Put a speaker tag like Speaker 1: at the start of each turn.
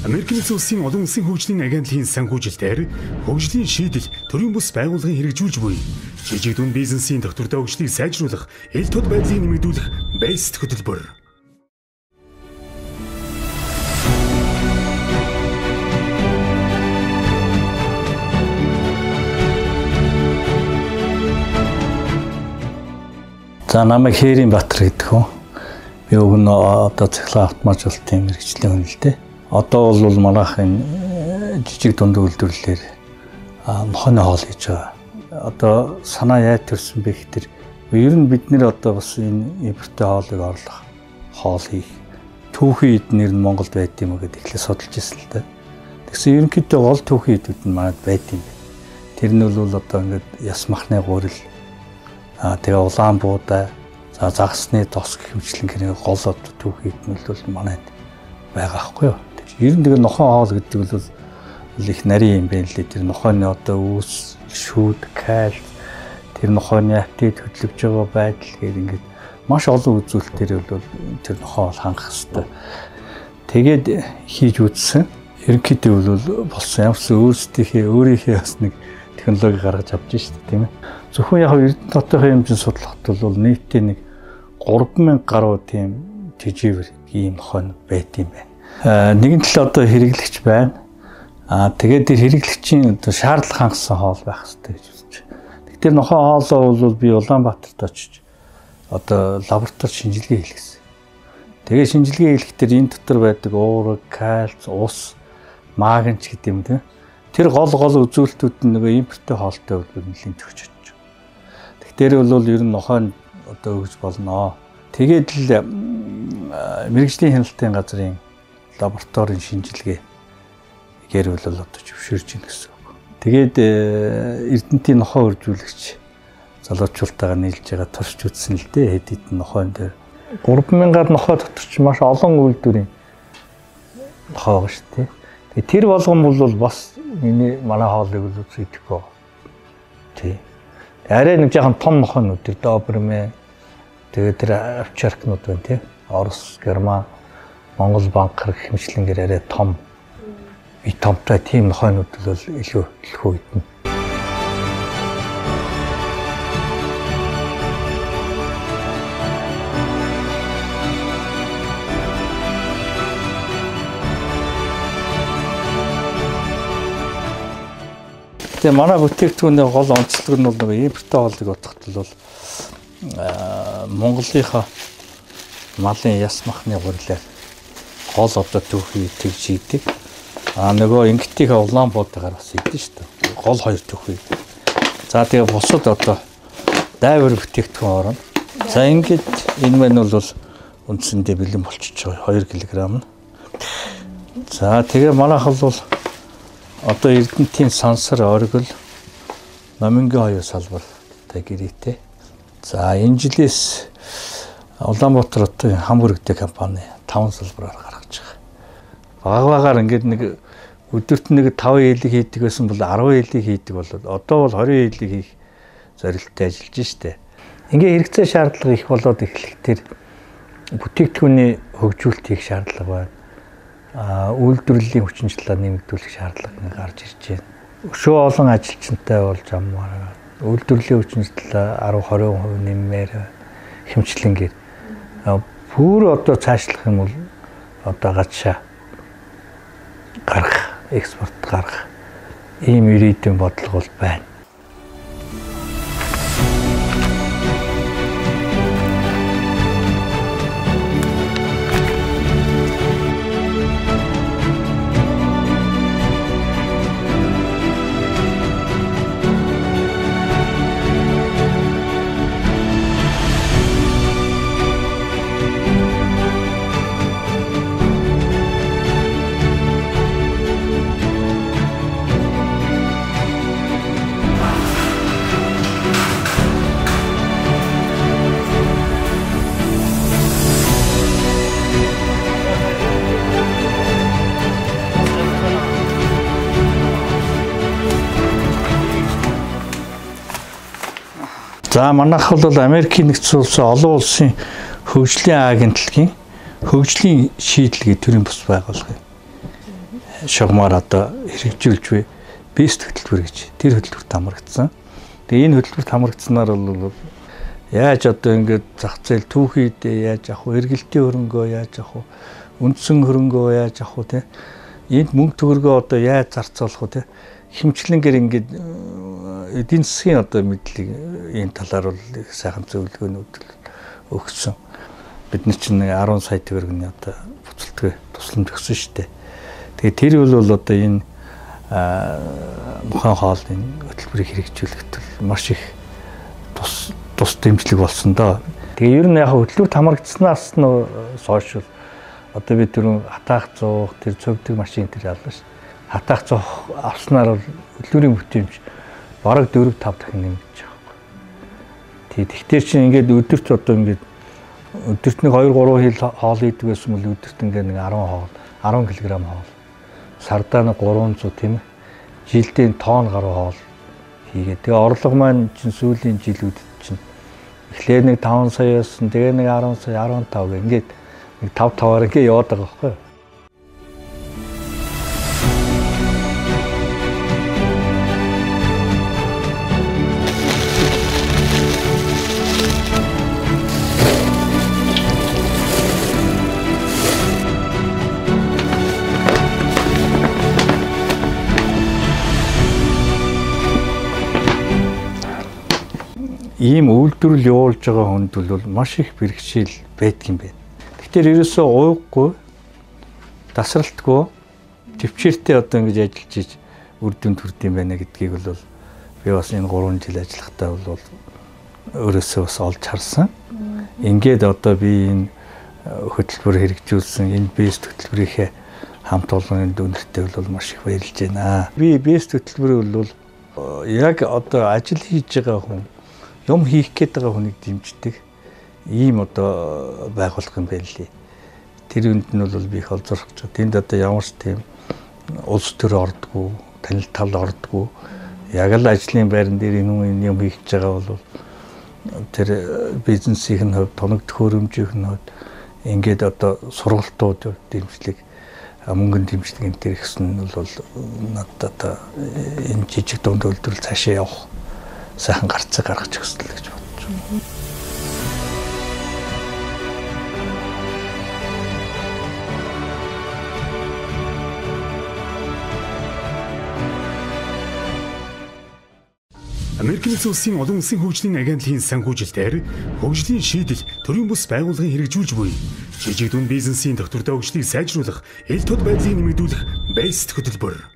Speaker 1: Америкийн нэгдсэн улсын олон улсын хөгжлийн агентлагийн санхүүжилтээр хөгжлийн шийдэл төрийн бус байгууллагын хэрэгжүүлж буй жижиг дунд бизнесийн тогтвортой хөгжлийг сайжруулах ил тод байдлыг нэмэгдүүлэх BAST хөтөлбөр.
Speaker 2: За намайг Хэрийн Баатар гэдэг хүн. Би өгнө одоо цахилгаан автоматжуулалтын мэргэжлийн хүн л дээ. Одоо бол манайхын жижиг дунд үйлдвэрлэлээр нохойн хоол хийж байгаа. Одоо санаа яаж төрсөн бэ гэхээр ер нь бид нэр одоо бас энэ импортын хоолыг орлох, хоол хийх түүхий эднэр нь Монголд байд юм уу гэдээ эхлээ судалж ирсэн л дээ. Тэгсэн ерөнхийдөө гол түүхий эдүүд нь манайд байд юм бэ. Тэр нь бол одоо ингээд яс махны гурил, тэгээ улаан буудай, за загасны тос гэх мэтлэн гэрээ гол одоо түүхий эднүүд бол манайд байгаа байхгүй юу. Ер нь тэгээ нохойн хоол гэдэг бол их нарийн юм байна лээ. Тэр нохойны одоо үүс, шүүд, калц, тэр нохойны аппетит хөдлөж байгаа байдал гэдэг ингээд маш олон үзүүлэлтээр бол тэр нохой хоол хангах хэрэгтэй. Тэгээд хийж үзсэн. Ерөнхийдөө бол болсон ямарсан өөрийнхөө бас нэг технологи гаргаж авч шít тийм ээ. Зөвхөн яг Эрдэнэ хотын хэмжээнд судлахад бол нийтдээ нэг 3000 гаруй тийм тэжээвэр ийм нохой байт юм байна. Нэгэн тал одоо хэрэглэгч байна. Тэгээд тэр хэрэглэгчийн одоо шаардлага хангасан хоол байх хэрэгтэй гэж үзэж байна. Тэгэхээр нохой хоолоо бол би Улаанбаатарт очиж одоо лаборатори шинжилгээ хийлгэсэн. Тэгээд шинжилгээ хийлгэхдээ энэ дотор байдаг уурэг, кальц, ус, магнич гэдэг юм тийм. Тэр гол үзүүлэлтүүд нь нөгөө импортын хоолтой бол нэлээд төгсөж байна. Тэгэхээр бол ер нь нохой одоо өгж болно. Тэгээд л мэргэжлийн хяналтын газрын лабораторийн шинжилгээ гэр бол одоо зөвшөөрж ийн гэсэн үг. Тэгээд Эрдэнэтийн нохой үржүүлэгч залуучуултайгаа нийлж байгаа турш үзсэн л дээ. Хэд хэдэн нохойн дээр 3000-аар нохой дотор ч маш олон үйлдвэрийн нохой байгаа шүү дээ. Тэгээд тэр болгон бол бас манай хоолыг л үзэхгүй. Тий. Арай нэг жоохон том нохойнууд тэр Добермэ тэгээд тэр овчаркнууд байна тий. Орос, Герман, Монгол банкар гэх мэтлэнгээр арай том бие томтой тийм нохойнууд бол илүү идэнэ. Тэгээ манай бүтээгдэхүүний гол онцлог нь бол импортын хоолыг бодоход бол Монголынхаа малын яс махны гурилаар гол одоо түүхий тэгж хийдэг. Нөгөө ингэтийн улаан буудаагаар бас хийдэж шүү дээ. Гол хоёр түүхий. За тэгээ бусад одоо дайвар бүтээгдэхүүн орно. За ингээд энэ мань бол үндсэндээ бэлэн болчихж байгаа 2 кг. За тэгээ манайх бол одоо Эрдэнэтийн сансар, оргил, номингийн 2 салбартай гэрээтэй. За энэ жилээс Улаанбаатар хотын хамгүрэгтэй компани 5 салбараар гаргаж байгаа. Багаар ингээд нэг өдөрт нэг 5 ээлэг хийдэг байсан бол 10 ээлэг хийдэг бол одоо бол 20 ээлэг хийх зорилттой ажиллаж штэ. Ингээ хэрэгцээ шаардлага их болоод эхлэхдээ бүтээгдэхүүний хөгжүүлэлт хийх шаардлага байна. Үйлдвэрлэлийн хүчин чармайлт нэмэгдүүлэх шаардлага гарч ирж байна. Өшөө олон ажилчинтай болж аммаар үйлдвэрлэлийн хүчин чармайлт 10-20% нэммээр хэмжлэнгээр бүр одоо цаашлах юм бол одоо гадшаа гарах, экспорт гарах ийм ирээдүйн бодлого бол байна. За манайх бол Америкийн нэгдсэн улсын олон улсын хөгжлийн агентлагийн хөгжлийн шийдэл гэх төрлийн бус байгууллага. шугамаар одоо хэрэгжүүлж буй бэст хөтөлбөр гэж тэр хөтөлбөрт хамрагдсан. Тэгээ энэ хөтөлбөрт хамрагдсанаар бол яаж одоо ингээд зах зээл түүхийдээ яаж авах вэ? Эргэлтийн хөрөнгөө яаж авах вэ? Үндсэн хөрөнгөө яаж авах вэ? Энд мөнгө төгрөгөө одоо яаж зарцуулах вэ? Хэмжлэнгээр ингээд эдийн засгийн одоо мэдлэг энэ талаар бол сайхан зөвлөгөөнүүд өгсөн. Бид нар чинь 10 сая төгрөгийн одоо буцалтгүй тусламж өгсөн шүү дээ. Тэгээ тэр бол одоо энэ мухан хоолны хөтөлбөрийг хэрэгжүүлэхэд маш их тус дэмжлэг болсон доо. Тэгээ ер нь яг хөтөлбөрт хамрагдсанаас нь сошиал одоо бид түрүүн хатаах зуух тэр цөвдөг машин тэр яллаа шүү. Хатаах зуух авснаар бол хөтөлбөрийн бүтээмж бараг 4-5 дахин нэмж байгаа. Тэгэхээр чинь ингээд өдөрт одоо ингээд өдөрт нэг 2-3 хил хоол идэг байсан бол өдөрт ингээд нэг 10 хоол 10 кг хоол сардаа нэг 300 тийм ээ жилдээ тонн гаруй хоол хийгээд тэгээ орлого маань чинь сүүлийн жилүүд чинь эхлээд нэг 5 саяас тэгээ нэг 10 сая 15 гэх ингээд нэг 5-5-аар ингээд яваад байгаа байхгүй юу. Ийм үйлдвэрлэл явуулж байгаа хүнд бол маш их бэрхшээл байдаг юм байна. Тэгэхээр ерөөсөө ууггүй, тасралтгүй, төвчээртэй одоо ингэж ажиллаж иж үр дүнд хүрдэм байна гэдгийг бол би бас энэ 3 жил ажиллахдаа бол өөрөөсөө бас олж харсан. Ингээд одоо би энэ хөтөлбөр хэрэгжүүлсэн энэ бэст хөтөлбөрийнхээ хамт олонны дүнэртэй бол маш их баярлж байна. Би бэст хөтөлбөрийг бол яг одоо ажил хийж байгаа хүн юм хийх гээд байгаа хүнийг дэмждэг ийм одоо байгуулах юм байна лээ. Тэр үнд нь бол би их олзорох гэж. Тэнд одоо ямар ч тийм улс төр ордгоо, танил тал ордгоо. Яг л ажлын байран дээр энэ юм хийх гэж байгаа бол тэр бизнесийн хувьд, тоног төхөөрөмжийн хувьд ингээд одоо сургалтууд дэмжлэг, мөнгөнд дэмжлэг энэ төр гэсэн нь бол надад энэ жижиг дунд үйлдвэрлэл цаашаа явах сайхан гарцыг гаргаж өгсөл гэж бодож байна.
Speaker 1: Америкийн улсын олон улсын хөгжлийн агентлагийн санхүүжилтээр хөгжлийн шийдэл төрийн бус байгууллагын хэрэгжүүлж буй жижиг дунд бизнесийн тогтвортой хөгжлийг сайжруулах, эл тод байдлыг нэмэгдүүлэх BEST хөтөлбөр.